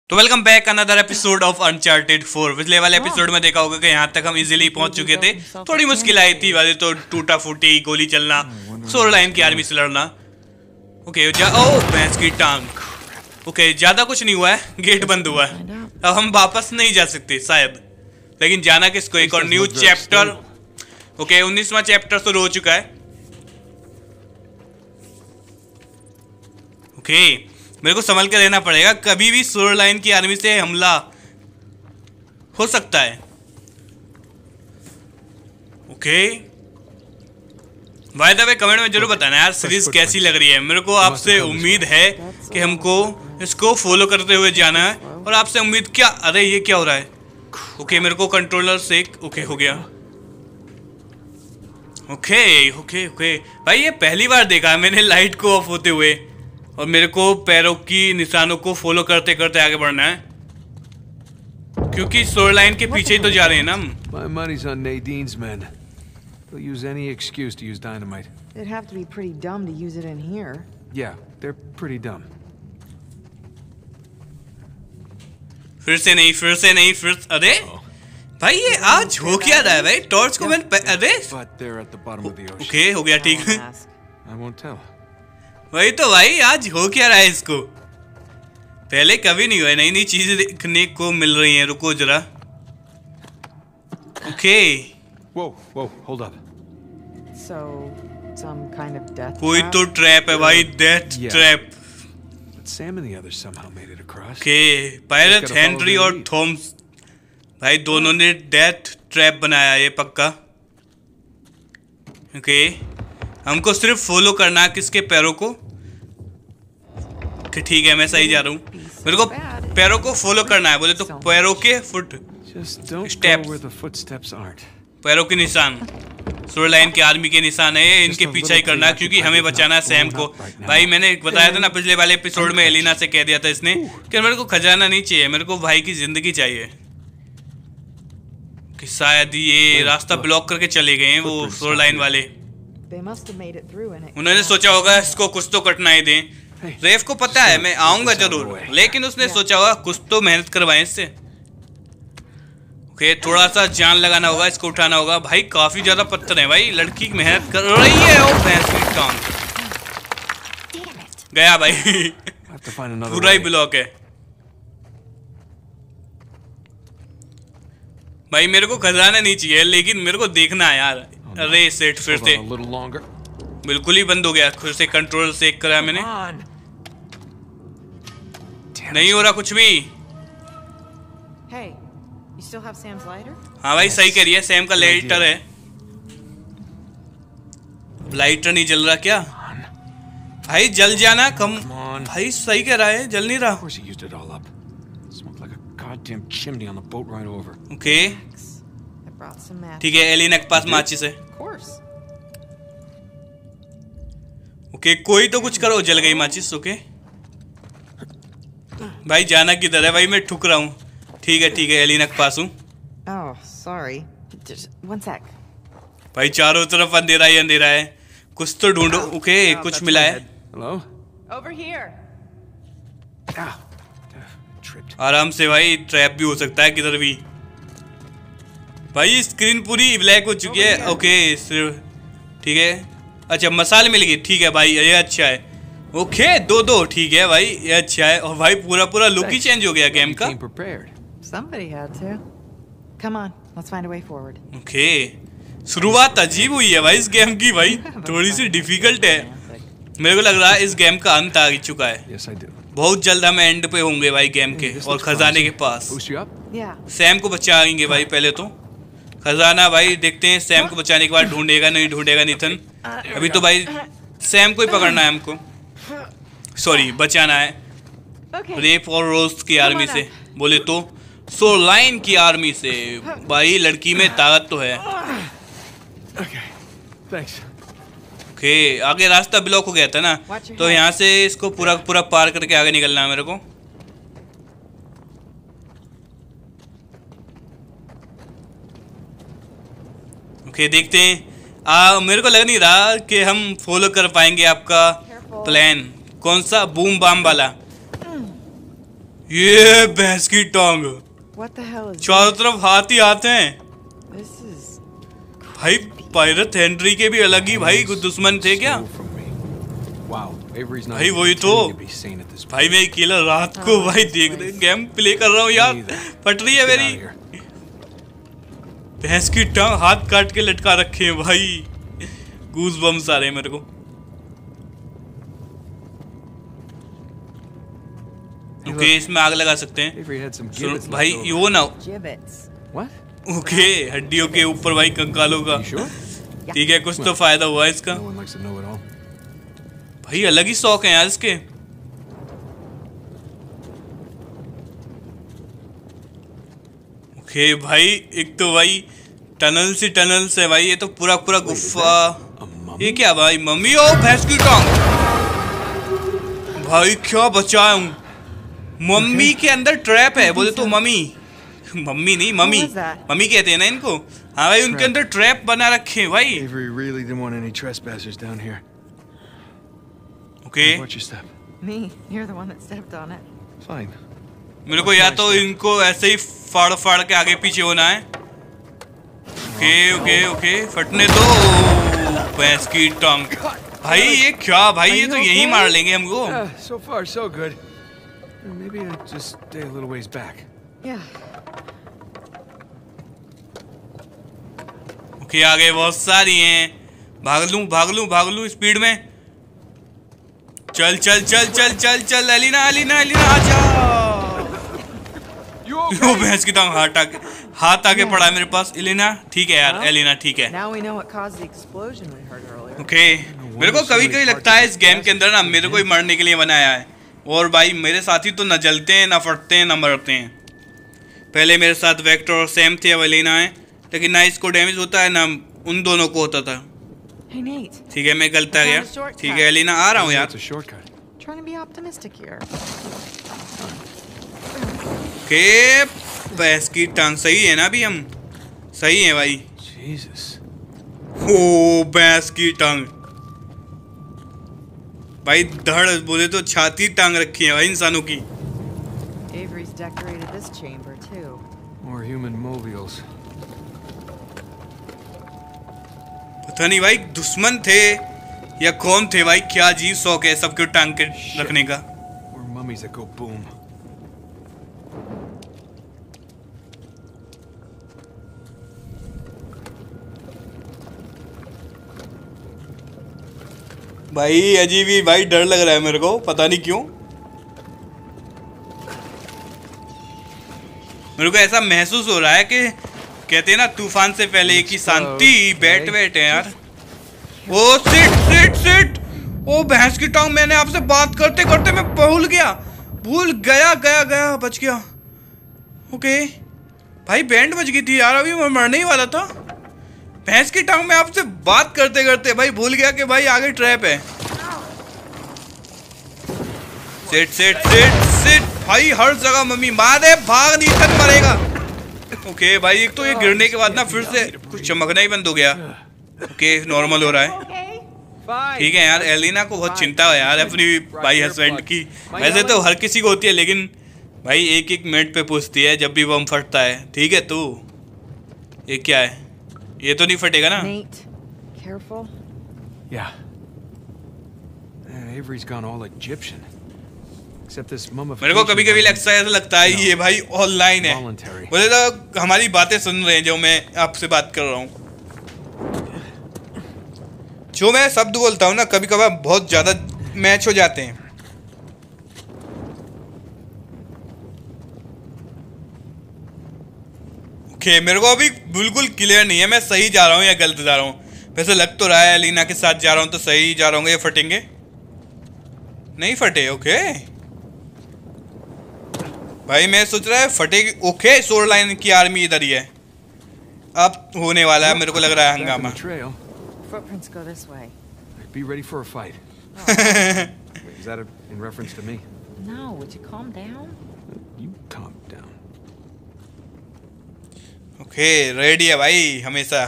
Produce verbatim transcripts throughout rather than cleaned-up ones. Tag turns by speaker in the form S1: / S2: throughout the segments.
S1: तो welcome back another episode of uncharted four. पिछले वाले एपिसोड में देखा होगा कि यहाँ तक हम इजीली पहुंच चुके थे। थोड़ी मुश्किल आई थी वाले तो टूटा फूटी गोली चलना, सोलर लाइन की आर्मी से लड़ना। ओके जा ओ भैंस की टांग। ओके ज्यादा कुछ नहीं हुआ है, गेट बंद हुआ है। अब हम वापस नहीं जा सकते शायद, लेकिन जाना किसको? एक और न्यू चैप्टर। ओके उन्नीसवां चैप्टर तो हो चुका है। ओके मेरे को संभल के रहना पड़ेगा, कभी भी सोलर लाइन की आर्मी से हमला हो सकता है। Okay by the way comment में जरूर बताना यार सीरीज कैसी लग रही है। मेरे को आपसे उम्मीद है कि हमको इसको फॉलो करते हुए जाना है। और आपसे उम्मीद क्या? अरे ये क्या हो रहा है? ओके मेरे को कंट्रोलर से ओके हो गया। ओके ओके ओके भाई ये पहली बार देखा है मैंने लाइट को ऑफ होते हुए, और मेरे को पैरों की निशानों को फॉलो करते करते आगे बढ़ना है, क्योंकि सोलर लाइन के पीछे ही तो जा रहे हैं ना हम।
S2: My money's on Nadine's men. They'll use any excuse to use dynamite.
S3: They'd have to be pretty dumb to use it in here.
S2: Yeah, they're pretty dumb.
S1: फिर से नहीं, फिर से नहीं, फिर अरे भाई ये आज हो क्या रहा है भाई? टॉर्च को मैंने अरे
S2: But they're at the bottom of the ocean.
S1: Okay हो गया ठीक है।
S2: I won't tell.
S1: वही तो भाई आज हो क्या रहा है इसको? पहले कभी नहीं हुआ, नई नई चीजें देखने को मिल रही हैं। रुको जरा। Okay
S2: Whoa, whoa, hold up.
S3: So, some kind of death
S1: कोई
S3: trap?
S1: तो ट्रैप है भाई, death
S2: Yeah.
S1: Trap.
S2: But Sam and the others somehow made it across.
S1: Okay pirate Henry और थॉम्स भाई दोनों ने डेथ ट्रैप बनाया ये पक्का। ओके हमको सिर्फ फॉलो करना है किसके? पैरों को। ठीक है मैं सही जा रहा हूँ। मेरे को पैरों को फॉलो करना है, बोले तो पैरों के foot
S2: Just don't
S1: Steps.
S2: go where the footsteps aren't.
S1: पैरों के निशान सोलर लाइन की आर्मी के निशान है, इनके पीछा ही करना है क्योंकि हमें बचाना है सैम को। भाई मैंने बताया था ना पिछले वाले एपिसोड में, एलिना से कह दिया था इसने कि मेरे को खजाना नहीं चाहिए, मेरे को भाई की जिंदगी चाहिए। कि शायद ये रास्ता ब्लॉक करके चले गए हैं वो सोलर लाइन वाले।
S3: They must have made it through and it
S1: उन्होंने सोचा होगा इसको कुछ तो कठिनाई दें। रेफ को पता है मैं आऊंगा जरूर, लेकिन उसने सोचा होगा कुछ तो मेहनत करवाएं इससे। ओके थोड़ा सा जान लगाना होगा, इसको उठाना होगा। भाई काफी ज्यादा पत्थर है भाई, लड़की मेहनत कर रही है। ओ भैंस की टांग गया भाई।
S2: Have to find another
S1: पूरा ही
S2: way.
S1: ब्लॉक है भाई। मेरे को खजाना नहीं चाहिए, लेकिन मेरे को देखना है यार। अरे सेट फिर
S2: Hold
S1: से
S2: on a little longer.
S1: बिल्कुल ही बंद हो गया, फिर से कंट्रोल से करा मैंने।
S2: On. Damn
S1: नहीं
S2: it.
S1: हो रहा कुछ भी।
S3: Hey, you still have Sam's lighter?
S1: हाँ भाई सही कह रही है, सैम का लाइटर है। लाइटर नहीं जल रहा क्या? भाई जल जाना कम।
S2: Come on.
S1: भाई सही कह रहा है, जल नहीं रहा।
S2: Of course he used it all up. Smoked like a goddamn chimney on the boat right over.
S1: Okay
S3: I brought some matches.
S1: ठीक है, एलिना के पास माचिस है।
S3: Of course.
S1: ओके कोई तो कुछ करो, जल गई माचिस। ओके भाई जाना किधर है भाई? मैं ठुक रहा हूँ। ठीक है ठीक है एलिना के पास हूँ।
S3: Oh, sorry. Just one sec.
S1: भाई चारों तरफ अंधेरा ही अंधेरा है, कुछ तो ढूंढो। ओके कुछ मिला है।
S2: Hello?
S3: Over here.
S2: Ow. Tripped.
S1: आराम से भाई, ट्रैप भी हो सकता है किधर भी। भाई स्क्रीन पूरी ब्लैक हो चुकी है। ओके सिर्फ ठीक है। अच्छा मसाल मिल गई, ठीक है भाई ये अच्छा है। ओके दो दो ठीक है भाई ये अच्छा है। और भाई पूरा पूरा लुक ही चेंज हो गया गेम का।
S2: Came prepared.
S3: Somebody had to. Come on, let's find a way forward.
S1: Okay शुरुआत अजीब हुई है भाई इस गेम की भाई, थोड़ी सी डिफिकल्ट है। मेरे को लग रहा है इस गेम का अंत आ चुका है।
S2: Yes, I do.
S1: बहुत जल्द हम एंड पे होंगे भाई गेम के, और खजाने के पास।
S2: Boost you up?
S3: Yeah.
S1: Sam को बचाएंगे भाई पहले तो। खजाना भाई देखते हैं सैम को बचाने के बाद ढूंढेगा नहीं ढूंढेगा निथन। अभी तो भाई सैम को ही पकड़ना है हमको, सॉरी बचाना है।
S3: Okay.
S1: रेप और रोज की आर्मी से, बोले तो सोलर लाइन की आर्मी से। भाई लड़की में ताकत तो है।
S2: Okay. Thanks.
S1: ओके आगे रास्ता ब्लॉक हो गया था ना, तो यहाँ से इसको पूरा पूरा पार करके आगे निकलना है मेरे को। ओके देखते हैं। आ, मेरे को लग नहीं रहा कि हम फॉलो कर पाएंगे आपका प्लान। कौन सा? बूम बाम वाला। ये भैंस की टांग,
S3: What the hell is
S1: चारों तरफ हाथ ही हाथ हैं
S3: this? Is
S1: भाई। पायरत हेनरी के भी अलग ही भाई कुछ दुश्मन थे क्या?
S2: Stole from me. Wow, Avery's not
S1: भाई
S2: even
S1: वही तो
S2: pretending to be sane at this
S1: भाई,
S2: point.
S1: मैं अकेला रात को
S3: Oh,
S1: भाई
S3: this
S1: देख
S3: place.
S1: गेम प्ले कर रहा हूँ यार, फट रही है
S2: Get
S1: मेरी।
S2: out of here.
S1: भैंस की टांग हाथ काट के लटका रखे हैं भाई, गूज बम्स आ रहे हैं मेरे को।
S2: Hey,
S1: ओके,
S2: look,
S1: इसमें आग लगा सकते हैं।
S2: Avery had some
S1: soon
S2: gibbets left
S1: भाई,
S2: over.
S1: ये वो ना
S3: gibbets?
S2: What?
S1: ओके, हड्डियों के ऊपर भाई कंकालों का।
S2: You sure?
S1: ठीक है, कुछ तो फायदा हुआ इसका।
S2: No one likes to know it all.
S1: भाई अलग ही शौक है यार इसके। ओके भाई, एक तो भाई टनल से टनल से भाई, ये तो पूरा पूरा गुफा।
S2: A mummy?
S1: ये क्या भाई, मम्मी ओ भैंस की टांग भाई, क्या बचाया हूँ। मम्मी के अंदर ट्रैप है, बोले तो मम्मी मम्मी नहीं mummy,
S3: What was that?
S1: Mummy कहते हैं ना इनको। हाँ भाई, उनके अंदर ट्रैप बना रखे हैं भाई।
S2: Avery really didn't want any trespassers down here.
S1: Okay,
S2: Watch your step.
S3: Me? You're the one that stepped on it.
S2: Fine.
S1: मेरे को या तो इनको ऐसे ही फाड़ फाड़ के आगे पीछे होना है। ओके ओके ओके, फटने दो भैंस की टांग। भाई ये क्या भाई, ये तो यही मार लेंगे हमको।
S2: Uh, so far, so good. Uh, Maybe I just stay a little ways back.
S3: Yeah.
S1: Okay, आगे बहुत सारी हैं। भाग लूं भाग लूं भाग लूं स्पीड में। चल चल चल चल चल चल, एलिना एलिना एलिना आजा। यो भैंस की टांग, हाथ आगे हाथ आगे पड़ा है मेरे पास। एलिना ठीक है यार, एलिना ठीक है।
S3: Now we know what caused the explosion we heard earlier.
S1: Okay, मेरे को कभी कभी लगता है इस गेम के अंदर ना मेरे को ही मरने के लिए बनाया है। और भाई मेरे साथी तो ना जलते हैं, ना फटते हैं, ना मरते हैं। पहले मेरे साथ वेक्टर और सैम थे, अब एलिना है। लेकिन ना इसको डैमेज होता है ना उन दोनों को होता था।
S3: Hey Nate,
S1: ठीक है, मैं गलत आ गया। ठीक है एलिना, आ रहा हूँ यार।
S2: It's a shortcut.
S3: trying to be optimistic here.
S1: Okay, भैंस की टांग सही है ना अभी हम? सही है भाई।
S2: Jesus.
S1: ओ भैंस की टांग भाई, धड़ बोले तो छाती टांग रखी है भाई इंसानों की।
S3: Avery's decorated this chamber too.
S2: More human mobiles.
S1: पता नहीं भाई दुश्मन थे या कौन थे भाई, क्या अजीब शौक है सबके टांग के रखने का।
S2: More mummies that go boom.
S1: भाई अजीब ही भाई, डर लग रहा है मेरे को, पता नहीं क्यों। मेरे को ऐसा महसूस हो रहा है कि कहते हैं ना तूफान से पहले एक ही शांति। बैठ बैठ है यार। ओ सिट सिट सिट, ओ भैंस की टांग, मैंने आपसे बात करते करते मैं भूल गया भूल गया गया गया बच गया। ओके भाई, बैंड बज गई थी यार, अभी मैं मरने ही वाला था। भैंस की टांग में आपसे बात करते करते भाई भूल गया कि भाई आगे ट्रैप है। सिट सिट सिट सिट भाई, हर जगह मम्मी मार दे, भाग नहीं तक मरेगा। ओके भाई, एक तो ये गिरने के बाद ना फिर से कुछ चमकना ही बंद हो गया। ओके, नॉर्मल हो रहा है। ठीक है यार, एलिना को बहुत चिंता है यार अपनी भाई हस्बैंड की। वैसे तो हर किसी को होती है, लेकिन भाई एक एक मिनट पे पूछती है जब भी बम फटता है। ठीक है तू, ये क्या है? ये तो नहीं फटेगा ना?
S3: Nate, careful.
S2: Yeah. Uh, Avery's gone all Egyptian. Except this mummification.
S1: मेरे को कभी कभी लगता है, ऐसा लगता है ये भाई ऑनलाइन है।
S2: Voluntary.
S1: बोले तो हमारी बातें सुन रहे हैं जो मैं आपसे बात कर रहा हूँ। जो मैं शब्द बोलता हूँ ना, कभी कभार बहुत ज्यादा मैच हो जाते हैं। ओके okay, मेरे को अभी बिल्कुल क्लियर नहीं है मैं सही जा रहा हूँ या गलत जा रहा हूँ। वैसे लग तो रहा है एलिना के साथ जा रहा हूँ तो सही जा रहा हूँ। ये फटेंगे नहीं फटे? ओके भाई, मैं सोच रहा है फटेगी। ओके, शोर लाइन की आर्मी इधर ही है। अब होने वाला है, मेरे को लग रहा है
S2: Back on
S1: हंगामा।
S2: the trail.
S3: Footprints go this way.
S2: Be ready for a fight. Wait, is that a, in reference to me?
S3: No, would you calm down?
S2: You calm down.
S1: Okay, ready है भाई हमेशा।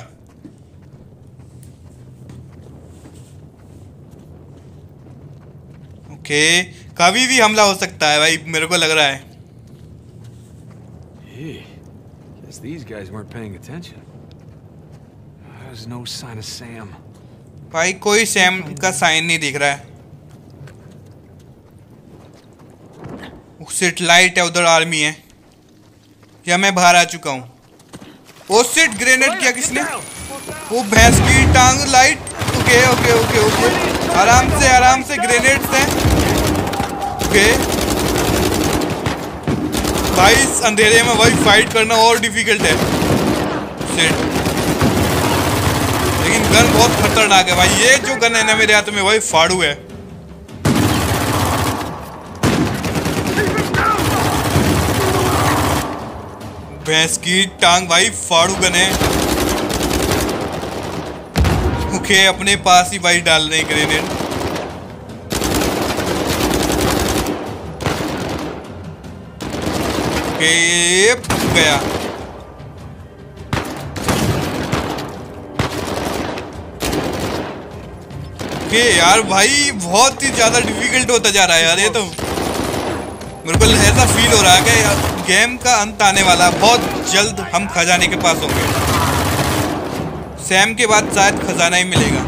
S1: Okay, कभी भी हमला हो सकता है भाई, मेरे को लग रहा है।
S2: Hey, guess these guys weren't paying attention. There's no sign of Sam.
S1: भाई कोई सैम का साइन नहीं दिख रहा है। सिट लाइट है, उधर आर्मी है, या मैं बाहर आ चुका हूँ। ओ सिट, ग्रेनेड किया किसने? वो भैंस की टांग light. Okay okay okay okay, आराम से आराम से, ग्रेनेड से। ओके भाई, इस अंधेरे में भाई फाइट करना और डिफिकल्ट है। सिट, लेकिन गन बहुत खतरनाक है भाई। ये जो गन है ना मेरे हाथ में भाई, फाड़ू है। भैंस की टांग भाई, फाड़ू गन है। ओके, अपने पास ही भाई डाल रहे हैं ग्रेनेड। ओके, गया। ओके यार भाई, बहुत ही ज्यादा डिफिकल्ट होता जा रहा है यार ये तो। मेरे को ऐसा फील हो रहा है कि गेम का अंत आने वाला, बहुत जल्द हम खजाने के पास होंगे। सैम के बाद शायद खजाना ही मिलेगा।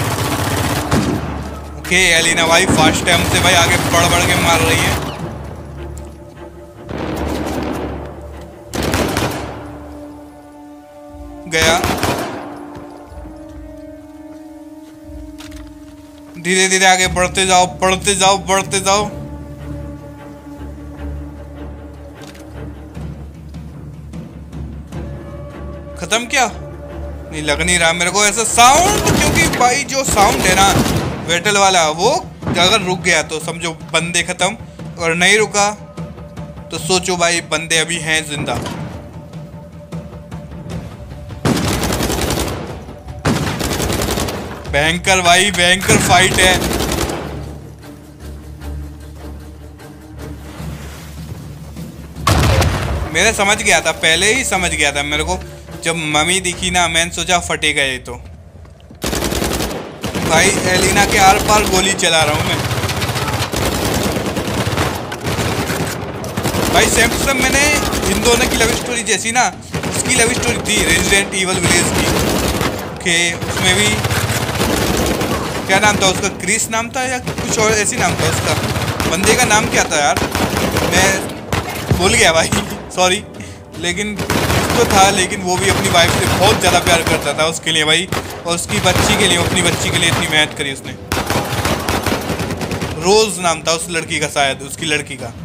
S1: ओके, एलिना भाई फास्ट टाइम से भाई आगे बढ़ बढ़ के मार रही है। गया। धीरे धीरे आगे बढ़ते जाओ, बढ़ते जाओ, बढ़ते जाओ। खत्म क्या? नहीं लग नहीं रहा मेरे को ऐसा साउंड, क्योंकि भाई जो साउंड है ना वेटल वाला, वो अगर रुक गया तो समझो बंदे खत्म, और नहीं रुका तो सोचो भाई बंदे अभी हैं जिंदा। भयंकर भाई, भयंकर फाइट है। मेरे समझ गया था, पहले ही समझ गया था मेरे को, जब मम्मी दिखी ना, मैंने सोचा फटेगा ये तो। भाई एलिना के आर पार गोली चला रहा हूँ मैं। भाई सेम टू सेम मैंने इन दोनों की लव स्टोरी जैसी ना, उसकी लव स्टोरी थी रेजिडेंट इवल विलेज की। ओके, उसमें भी क्या नाम था उसका, क्रिस नाम था या कुछ और ऐसी नाम था उसका। बंदे का नाम क्या था यार, मैं भूल गया भाई, सॉरी। लेकिन तो था, लेकिन वो भी अपनी वाइफ से बहुत ज़्यादा प्यार करता था उसके लिए भाई, और उसकी बच्ची के लिए, अपनी बच्ची के लिए इतनी मेहनत करी उसने। रोज नाम था उस लड़की का, शायद उसकी लड़की का।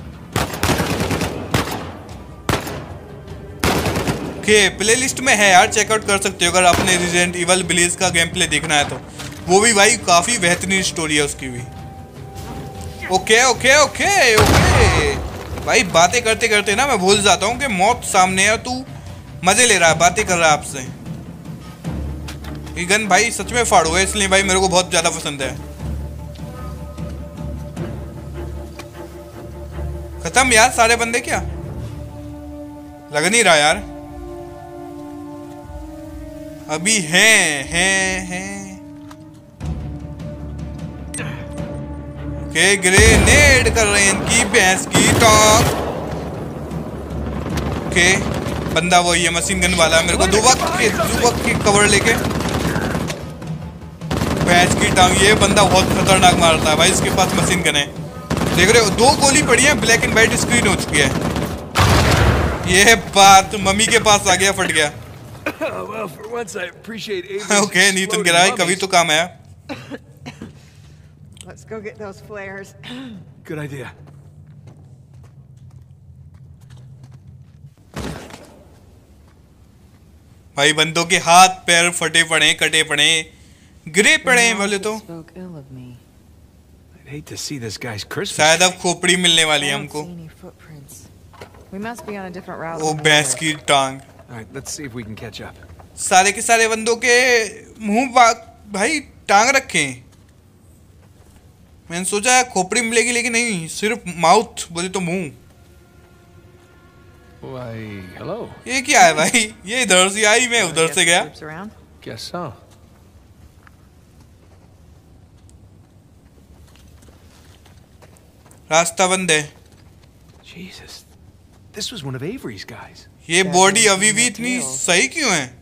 S1: ओके, प्ले लिस्ट में है यार, चेकआउट कर सकते हो अगर आपने रेजिडेंट इवल विलेज का गेम प्ले देखना है तो। वो भी भाई काफ़ी बेहतरीन स्टोरी है उसकी भी। ओके ओके ओके ओके भाई, बातें करते करते ना मैं भूल जाता हूँ कि मौत सामने है, तू मजे ले रहा है, बातें कर रहा है आपसे। ये गन भाई सच में फाड़ू है, इसलिए भाई मेरे को बहुत ज्यादा पसंद है। खत्म यार सारे बंदे क्या? लग नहीं रहा यार, अभी हैं हैं हैं। के ग्रेनेड कर रहे हैं इनकी भैंस की टांग। के बंदा वही है, मशीन गन वाला। मेरे को दुवक के दुवक के कवर लेके भैंस की टांग। ये बंदा बहुत खतरनाक मारता है भाई, इसके पास मशीन गन है। देख रहे हो, दो गोली पड़ी है, ब्लैक एंड व्हाइट स्क्रीन हो चुकी है। ये बात मम्मी के पास आ गया, फट गया। ओके, नीतन गिरा है, कभी तो काम आया।
S3: Let's go get those flares.
S2: Good idea.
S1: भाई बंदों के हाथ पैर फटे पड़े, कटे पड़े, गिरे पड़े हैं बोले तो।
S3: Spoke ill of me.
S2: I'd hate to see this guy's Christmas.
S1: शायद अब खोपड़ी मिलने वाली है
S3: I don't
S1: हमको।
S3: see any footprints. We must be on a different route.
S1: वो
S3: than we
S1: भैंस
S3: were.
S1: की टांग।
S2: All right, let's see if we can catch up.
S1: सारे के सारे बंदों के मुंह भाई टांग रखे हैं। मैंने सोचा खोपड़ी मिलेगी, लेकिन नहीं, सिर्फ माउथ बोले तो मुंह।
S2: Why, hello.
S1: ये क्या है भाई? ये इधर से आई, मैं उधर से गया।
S3: Groups around?
S2: Guess so.
S1: रास्ता बंद है।
S2: Jesus, This was one of Avery's guys.
S1: ये बॉडी अभी भी इतनी सही क्यों है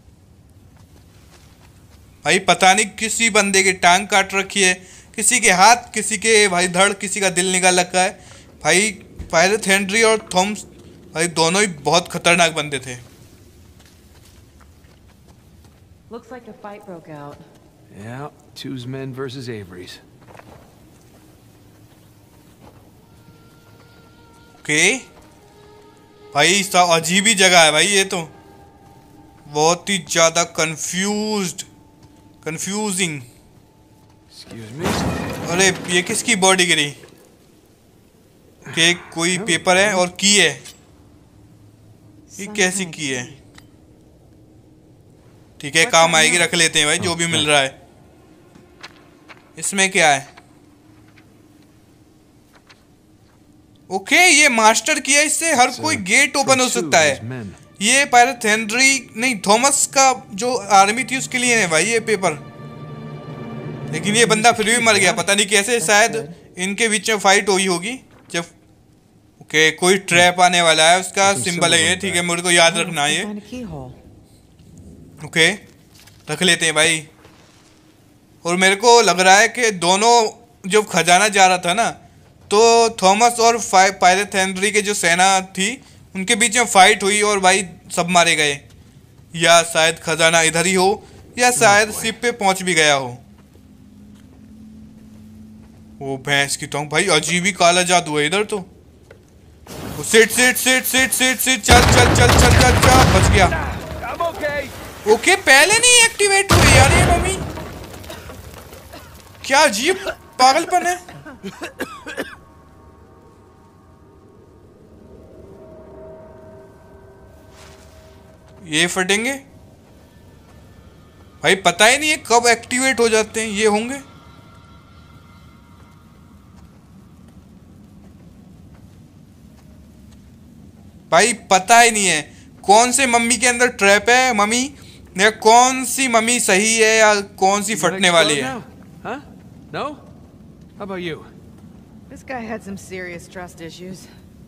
S1: भाई? पता नहीं किसी बंदे की टांग काट रखी है, किसी के हाथ, किसी के भाई धड़, किसी का दिल निकाल रखा है भाई। पायरेट हेनरी और थॉम्स भाई दोनों ही बहुत खतरनाक बंदे थे।
S3: Looks like a fight broke out.
S2: Yeah, two's men versus Avery's.
S1: Okay भाई सब अजीब ही जगह है भाई, ये तो बहुत ही ज्यादा कंफ्यूज्ड कंफ्यूजिंग।
S2: Excuse me.
S1: अरे ये किसकी बॉडी गिरी? के कोई पेपर है और की है, ये कैसी की है? ठीक है काम आएगी, रख लेते हैं भाई जो भी मिल रहा है। इसमें क्या है? ओके ये मास्टर किया, इससे हर कोई गेट ओपन हो सकता है। ये पायरेट हेनरी नहीं थॉमस का जो आर्मी थी उसके लिए है भाई ये पेपर। लेकिन ये बंदा फिर भी मर गया, पता नहीं कैसे, शायद इनके बीच में फाइट हुई होगी जब। ओके कोई ट्रैप आने वाला है, उसका सिंबल है ये, ठीक है मेरे को याद रखना है ये। ओके रख लेते हैं भाई। और मेरे को लग रहा है कि दोनों जब खजाना जा रहा था ना, तो थॉमस और पायरेट हेनरी के जो सेना थी उनके बीच में फाइट हुई और भाई सब मारे गए। या शायद खजाना इधर ही हो, या शायद शिप पे पहुंच भी गया हो। वो भैंस की टोंग भाई, अजीब ही काला जादू है इधर तो। Sit sit sit sit sit sit चल चल चल चल चल चल बच गया। ओके okay, पहले नहीं एक्टिवेट हुई यार ये मम्मी, क्या अजीब पागलपन है। ये फटेंगे भाई, पता ही नहीं है कब एक्टिवेट हो जाते हैं ये होंगे। भाई पता ही नहीं है कौन से मम्मी के अंदर ट्रैप है, मम्मी या कौन सी मम्मी सही है या कौन सी फटने वाली है।
S2: Huh? No? How about you?
S3: This guy had some serious trust issues.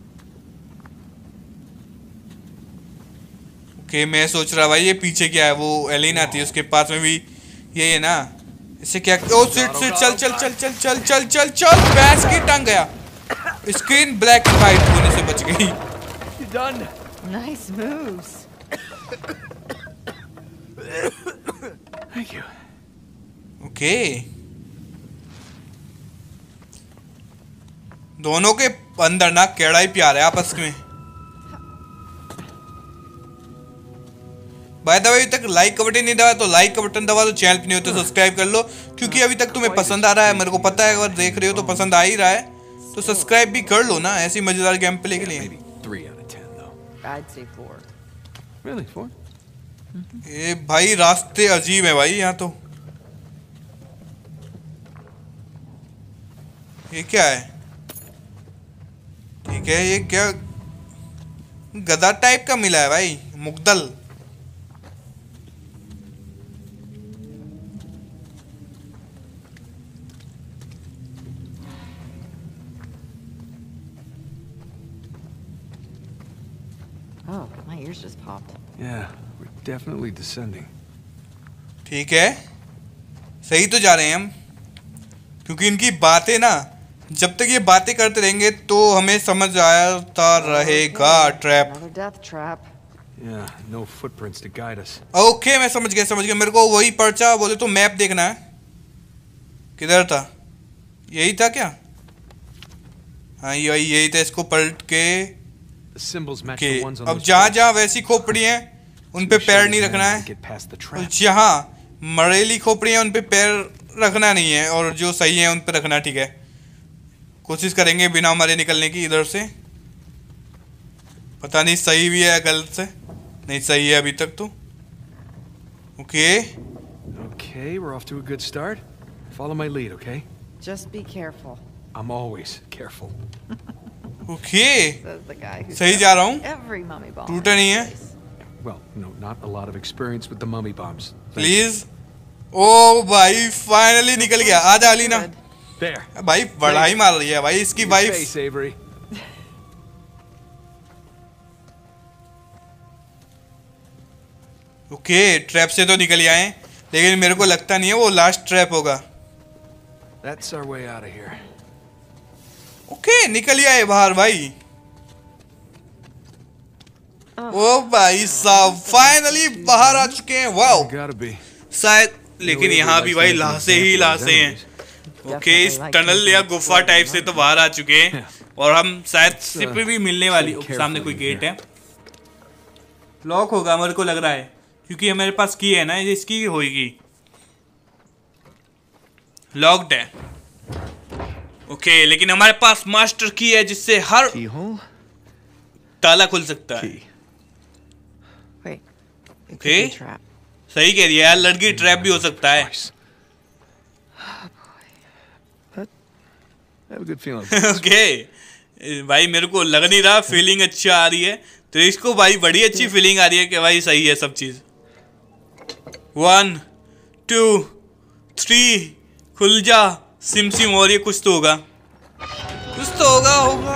S1: Okay मैं सोच रहा भाई ये पीछे क्या है, वो एलिन आती है उसके पास में भी ये है ना, इससे क्या। ओ सिट सिट चल चल चल चल चल चल चल चल भैंस की टंग गया। स्क्रीन ब्लैक एंड व्हाइट होने से बच गई।
S2: Done.
S3: Nice moves.
S2: Thank you.
S1: Okay दोनों के अंदर ना केड़ा ही प्यार है आपस में। बाय द वे अभी तक लाइक का बटन नहीं दबा तो लाइक का बटन दबा दो, चैनल पे नहीं हो तो सब्सक्राइब कर लो, क्योंकि अभी तक तुम्हें पसंद आ रहा है, मेरे को पता है अगर देख रहे हो तो पसंद आ ही रहा है, तो सब्सक्राइब भी कर लो ना ऐसी मजेदार गेम प्ले के लिए।
S2: Maybe three out of ten though.
S3: I'd say four.
S2: Really, four?
S1: ये भाई रास्ते अजीब है भाई यहाँ तो। ये क्या है? ठीक है ये क्या गधा टाइप का मिला है भाई, Mudgal.
S3: Oh, my ears just popped.
S2: Yeah, we're definitely descending.
S1: ठीक है सही तो जा रहे हैं हम, क्योंकि इनकी बातें ना, जब तक ये बातें करते रहेंगे तो हमें समझ आता रहेगा। Trap.
S3: Another death trap.
S2: Yeah, no footprints to guide us.
S1: Okay मैं समझ गया समझ गया मेरे को वही पर्चा बोले तो मैप देखना है, किधर था? यही था क्या? हाँ यही यही था, इसको पलट के
S2: The symbols match
S1: के
S2: the ones on
S1: अब
S2: those
S1: जहाँ
S2: plates.
S1: जहाँ वैसी खोपड़ी हैं उन पे पैर नहीं रखना है,
S2: Get past the trap.
S1: जहाँ मरेली खोपड़ी है उन पे पैर रखना नहीं है, और जो सही है उन पे रखना। ठीक है कोशिश करेंगे बिना मरे निकलने की इधर से। पता नहीं सही भी है गलत से, नहीं सही है अभी तक तो। Okay
S2: Okay, we're off to a good start. Follow my lead, okay?
S3: Just be careful,
S2: I'm always careful.
S1: Okay
S3: says the guy who
S1: सही जा रहा हूँ,
S3: every mummy bomb.
S1: टूटा नहीं है
S2: Well, no, not a lot of experience with the mummy bombs. Thank
S1: please. ओ भाई finally निकल गया। आजा अलीना।
S2: you. There.
S1: भाई बड़ा ही मार रही है भाई इसकी
S2: Your
S1: wife.
S2: face, Avery.
S1: Okay trap से तो निकल आए, लेकिन मेरे को लगता नहीं है वो लास्ट ट्रैप होगा।
S2: That's our way out of here.
S1: Okay निकल आए बाहर भाई। ओ भाई साहब फाइनली बाहर आ चुके हैं। Wow
S2: Gotta be.
S1: शायद, लेकिन यहाँ भी भाई लाशें ही लाशें हैं। ओके इस टनल या गुफा टाइप से तो बाहर आ चुके हैं और हम शायद सिप भी मिलने वाली। सामने कोई गेट है, लॉक होगा मेरे को लग रहा है, क्योंकि हमारे पास की है ना, इसकी होगी। लॉक्ड है। ओके लेकिन हमारे पास मास्टर की है जिससे हर ताला खुल सकता है। ओके सही कह रही है यार, लड़की ट्रैप भी हो सकता है। ओके भाई मेरे को लग नहीं रहा, फीलिंग अच्छी आ रही है, तो इसको भाई बड़ी अच्छी फीलिंग आ रही है कि भाई सही है सब चीज। वन टू थ्री खुल जा सिम सिम, और ये कुछ तो होगा, कुछ तो होगा होगा।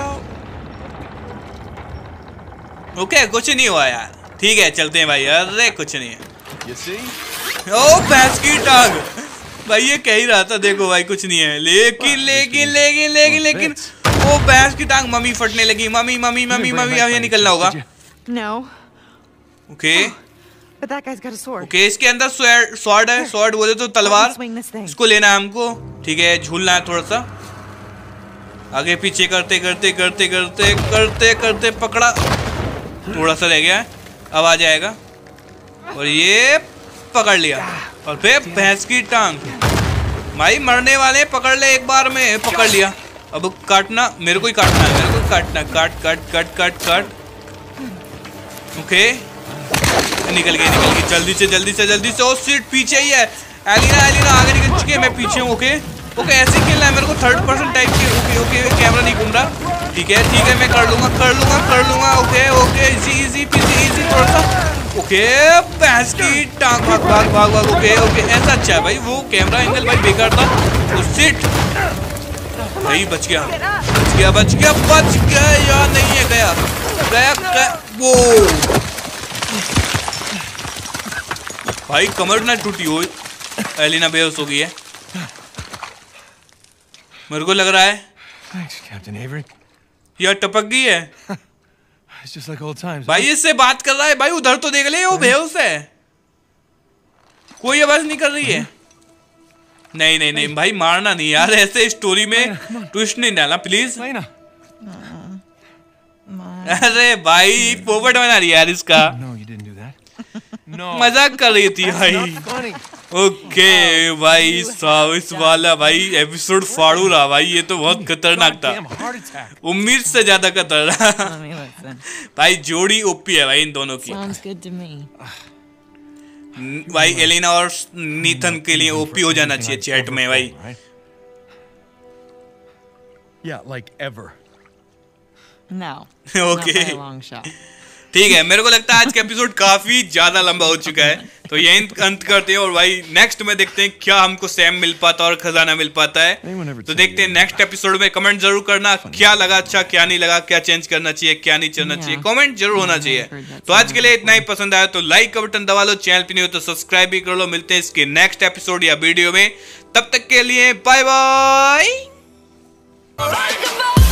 S1: ओके कुछ नहीं हुआ यार, ठीक है चलते हैं भाई। अरे कुछ नहीं है। ओ भैंस की टांग, भाई ये कह ही रहा था देखो भाई कुछ नहीं है, लेकिन लेकिन लेकिन लेकिन लेकिन ओ भैंस की टांग मम्मी फटने लगी। मम्मी मम्मी मम्मी मम्मी अब ये निकलना होगा।
S3: No.
S1: Okay
S3: But that guy's got a sword.
S1: Okay इसके अंदर स्वॉर्ड है, स्वॉर्ड बोले तो तलवार,
S3: Swing this thing.
S1: इसको लेना है हमको। ठीक है झूलना है थोड़ा सा, आगे पीछे करते करते करते करते करते करते पकड़ा, थोड़ा सा रह गया है, अब आ जाएगा। और ये पकड़ लिया, और फिर भैंस की टांग। भाई मरने वाले पकड़ ले एक बार में, पकड़ लिया। अब काटना, मेरे को ही काटना है, मेरे को काटना, काट काट काट काट काट। ओके निकल गई निकल गई, जल्दी से जल्दी से जल्दी से। ओ सीट पीछे ही है, एलिना एलिना आगे निकल चुकी है, मैं पीछे हूँ। ओके ओके ऐसे खेलना है मेरे को, थर्ड पर्सन टाइप की। ओके ओके कैमरा नहीं घूम रहा, ठीक है ठीक है मैं कर लूंगा कर लूंगा कर लूंगा। ओके ओके इजी इजी पीजी इजी थोड़ा सा। ओके भैंस की टांग, भाग भाग भाग भाग। ओके ओके ऐसा अच्छा है भाई, वो कैमरा एंगल भाई बेकार था। ओ शिट भाई बच गया बच गया बच गया बच गया यार, नहीं है गया गया गया। वो भाई कमर ना टूटी हो, एलिना बेहोश हो गई है मेरे को लग रहा है।
S2: Thanks, Captain Avery.
S1: यार टपक गई है।
S2: It's just like old times.
S1: भाई इससे बात कर रहा है भाई, उधर तो देख ले, वो बेहोश है, कोई आवाज नहीं कर रही है। नहीं नहीं नहीं भाई मारना नहीं यार, ऐसे स्टोरी में ट्विस्ट नहीं डालना प्लीज। अरे भाई पोपट बना रही यार इसका।
S2: No, you didn't do that. No.
S1: मजाक कर रही थी भाई। ओके भाई साहब इस वाला भाई एपिसोड फाड़ू रहा भाई, ये तो बहुत खतरनाक था, उम्मीद से ज्यादा खतरनाक। भाई जोड़ी ओपी है भाई इन दोनों की।
S3: Sounds good to me.
S1: भाई एलिना और नीथन के लिए ओपी हो जाना चाहिए चैट में भाई।
S2: Yeah, like ever.
S3: No.
S1: Okay
S3: Not by a long shot.
S1: ठीक है मेरे को लगता है आज का एपिसोड काफी ज्यादा लंबा हो चुका है, तो यही अंत करते हैं और भाई नेक्स्ट में देखते हैं क्या हमको सैम मिल पाता और खजाना मिल पाता है। तो देखते हैं नेक्स्ट एपिसोड में। कमेंट जरूर करना क्या लगा अच्छा क्या नहीं लगा, क्या चेंज करना चाहिए क्या नहीं करना चाहिए, कमेंट जरूर होना चाहिए। तो आज के लिए इतना ही, पसंद आया तो लाइक का बटन दबा लो, चैनल पे नहीं हो तो सब्सक्राइब भी कर लो। मिलते हैं इसके नेक्स्ट एपिसोड या वीडियो में, तब तक के लिए बाय बाय।